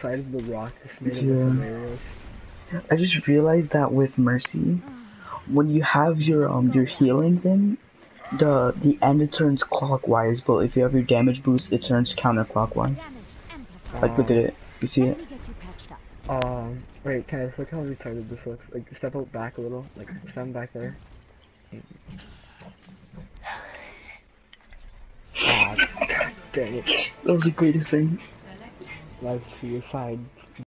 side of the rock just made it look Yeah. hilarious. I just realized that with Mercy, when you have your healing thing, the end turns clockwise, but if you have your damage boost, it turns counterclockwise. Like look at it. You see it? Wait, Kenneth, look how retarded this looks. Like, step out back a little. Like, stand back there. Ah, dang it. That was the greatest thing. Live suicide